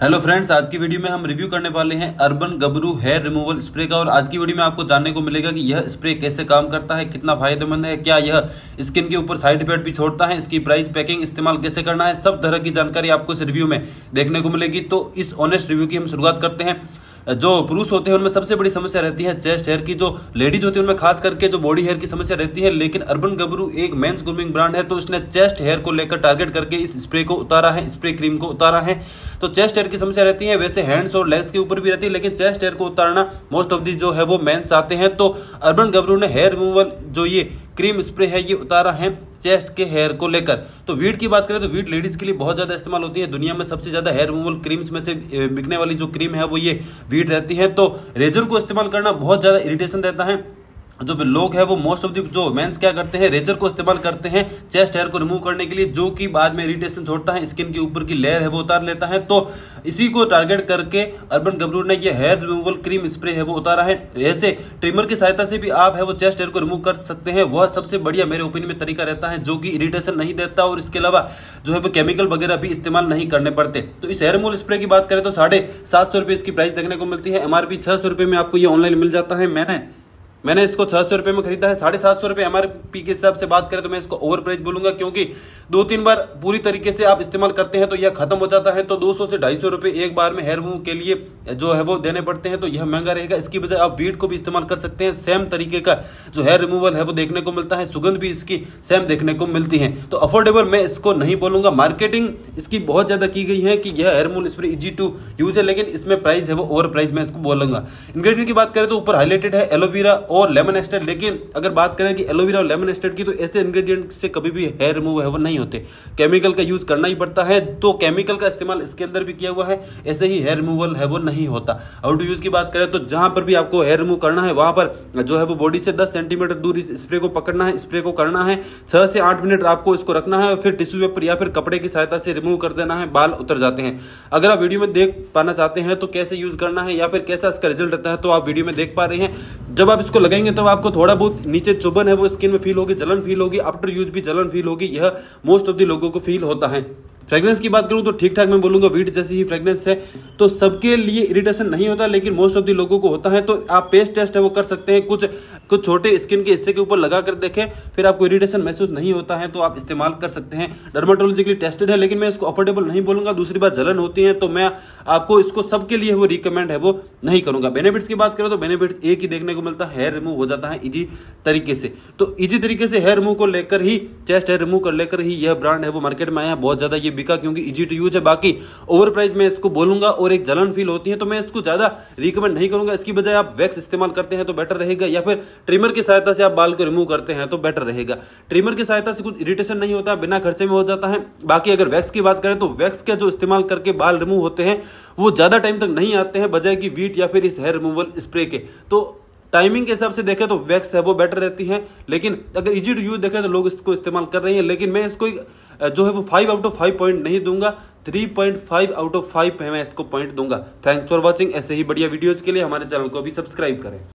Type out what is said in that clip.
Hello friends, आज की video में हम रिव्यू करने वाले हैं urban Gabru hair removal spray का। और आज की वीडियो में आपको जानने को मिलेगा कि यह स्प्रे कैसे काम करता है, कितना फायदेमंद है, क्या यह स्किन के ऊपर साइड इफेक्ट भी छोड़ता है, इसकी प्राइस, पैकिंग, इस्तेमाल कैसे करना है, सब तरह की जानकारी आपको इस रिव्यू में देखने को मिलेगी। तो इस ऑनेस्ट रिव्यू की हम शुरुआत करते हैं। जो पुरुष होते हैं उनमें सबसे बड़ी समस्या रहती है चेस्ट हेयर की। जो लेडीज होती है उनमें खास करके जो बॉडी हेयर की समस्या रहती है। लेकिन अर्बन गबरू एक मेंस ग्रूमिंग ब्रांड है, तो इसने चेस्ट हेयर को लेकर टारगेट करके इस स्प्रे को उतारा है, स्प्रे क्रीम को उतारा है। तो चेस्ट हेयर की समस्या रहती है, वैसे हैंड्स और लेग्स के ऊपर भी रहती है, लेकिन चेस्ट हेयर को उतारना मोस्ट ऑफ दी जो है वो मेंस आते हैं। तो अर्बन गबरू ने हेयर रिमूवल जो ये क्रीम स्प्रे है ये उतारा है चेस्ट के हेयर को लेकर। तो वीट की बात करें तो वीट लेडीज के लिए बहुत ज्यादा इस्तेमाल होती है। दुनिया में सबसे ज्यादा हेयर रिमूवल क्रीम्स में से बिकने वाली जो क्रीम है वो ये वीट रहती है। तो रेजर को इस्तेमाल करना बहुत ज्यादा इरिटेशन देता है। जो लोग हैं वो मोस्ट ऑफ द जो मेंस क्या करते हैं, रेजर को इस्तेमाल करते हैं चेस्ट हेयर को रिमूव करने के लिए, जो कि बाद में इरिटेशन छोड़ता है, स्किन के ऊपर की लेयर है वो उतार लेता है। तो इसी को टारगेट करके अर्बन गबरू ने ये हेयर रिमूवल क्रीम स्प्रे है वो उतारा है। ऐसे ट्रिमर की सहायता से भी आप है वो चेस्ट हेयर को रिमूव कर सकते हैं। वह सबसे बढ़िया मेरे ओपिनियन में तरीका रहता है, जो कि इरिटेशन नहीं देता और इसके अलावा जो है वो केमिकल वगैरह भी इस्तेमाल नहीं करने पड़ते। तो इस हेयर रिमूवल स्प्रे की बात करें तो 750 रुपये इसकी प्राइस देखने को मिलती है। MRP 600 रुपये में आपको ये ऑनलाइन मिल जाता है। मैंने इसको 600 रुपये में खरीदा है। 750 रुपये MRP के हिसाब से बात करें तो मैं इसको ओवर प्राइस बोलूंगा, क्योंकि 2-3 बार पूरी तरीके से आप इस्तेमाल करते हैं तो यह खत्म हो जाता है। तो 200 से 250 रुपये एक बार में हेयर रिमूव के लिए जो है वो देने पड़ते हैं, तो यह महंगा रहेगा। इसकी बजाय आप वीट को भी इस्तेमाल कर सकते हैं। सेम तरीके का जो हेयर रिमूवल है वो देखने को मिलता है, सुगंध भी इसकी सेम देखने को मिलती है। तो अफोर्डेबल मैं इसको नहीं बोलूंगा। मार्केटिंग इसकी बहुत ज्यादा की गई है कि यह hair removal spray easy to use है, लेकिन इसमें प्राइस है वो ओवर प्राइस मैं इसको बोलूंगा। इंग्रेडिएंट की बात करें तो ऊपर हाईलाइटेड है एलोवेरा और लेमन एस्टेट। लेकिन अगर बात करें कि एलोवेरा और लेमन एस्टेट की, तो ऐसे इंग्रेडिएंट से कभी भी हेयर रिमूव है वो नहीं होते, केमिकल का यूज करना ही पड़ता है। तो केमिकल का इस्तेमाल इसके अंदर भी किया हुआ है, ऐसे ही हेयर रिमूवल है वो नहीं होता। हाउ टू यूज की बात करें तो जहां पर भी आपको हेयर रिमूव करना है वहां पर जो है वो बॉडी से 10 सेंटीमीटर दूर इस स्प्रे को पकड़ना है, स्प्रे को करना है, 6 से 8 मिनट आपको इसको रखना है और फिर टिश्यू पेपर या फिर कपड़े की सहायता से रिमूव कर देना है, बाल उतर जाते हैं। अगर आप वीडियो में देख पाना चाहते हैं तो कैसे यूज करना है या फिर कैसा इसका रिजल्ट रहता है, तो आप वीडियो में देख पा रहे हैं। जब आप इसको लगाएंगे तब आपको थोड़ा बहुत नीचे चुभन है वो स्किन में फील होगी, जलन फील होगी, आफ्टर यूज भी जलन फील होगी। यह मोस्ट ऑफ द लोगों को फील होता है। फ्रेग्रेंस की बात करूं तो ठीक ठाक मैं बोलूंगा वीट जैसी ही फ्रेग्रेंस है, तो सबके लिए इरिटेशन नहीं होता, लेकिन मोस्ट ऑफ द लोगों को होता है। तो आप पेस्ट टेस्ट है वो कर सकते हैं, कुछ छोटे स्किन के हिस्से के ऊपर लगा कर देखें, फिर आपको इरिटेशन महसूस नहीं होता है तो आप इस्तेमाल कर सकते हैं। डर्माटोलॉजिकली टेस्टेड है, लेकिन मैं इसको अफोर्डेबल नहीं बोलूंगा। दूसरी बात, जलन होती है तो मैं आपको इसको सबके लिए वो रिकमेंड है वो नहीं करूंगा। बेनिफिट्स की बात करें तो बेनिफिट्स एक ही देखने को मिलता है, हेयर रिमूव हो जाता है इजी तरीके से। तो इजी तरीके से हेयर रिमूव को लेकर ही, चेस्ट हेयर रिमूव कर लेकर ही यह ब्रांड है वो मार्केट में आया। बहुत ज्यादा ये बिका क्योंकि इजी टू यूज है। बाकी ओवर प्राइस मैं इसको बोलूंगा और एक जलन फील होती है तो मैं इसको ज्यादा रिकमेंड नहीं करूंगा। इसकी बजाय आप वैक्स इस्तेमाल करते हैं तो बेटर रहेगा, या फिर ट्रिमर की सहायता से आप बाल को रिमूव करते हैं तो बेटर रहेगा। ट्रिमर की सहायता से कुछ इरिटेशन नहीं होता, बिना खर्चे में हो जाता है। बाकी अगर वैक्स की बात करें तो वैक्स का जो इस्तेमाल करके बाल रिमूव होते हैं वो ज्यादा टाइम तक नहीं आते हैं, बजाय कि वीट या फिर इस हेयर रिमूवल स्प्रे के। तो टाइमिंग के हिसाब से देखें तो वैक्स है वो बेटर रहती है, लेकिन अगर इजी टू यूज देखें तो लोग इसको इस्तेमाल कर रहे हैं। लेकिन मैं इसको जो है वो 5 आउट ऑफ 5 पॉइंट नहीं दूंगा, 3.5 आउट ऑफ 5 मैं इसको पॉइंट दूंगा। Thanks for watching. ऐसे ही बढ़िया वीडियोज के लिए हमारे चैनल को भी सब्सक्राइब करें।